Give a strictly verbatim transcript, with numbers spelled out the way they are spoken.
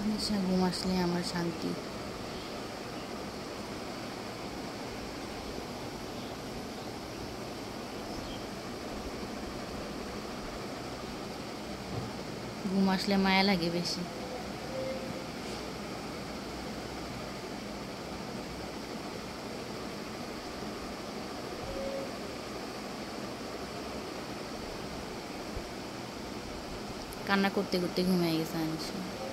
নিশা ঘুম আসলে আমার শান্তি। ঘুম আসলে মায়া লাগে বেশি। কান্না করতে করতে ঘুমিয়ে গেছে আনিশা।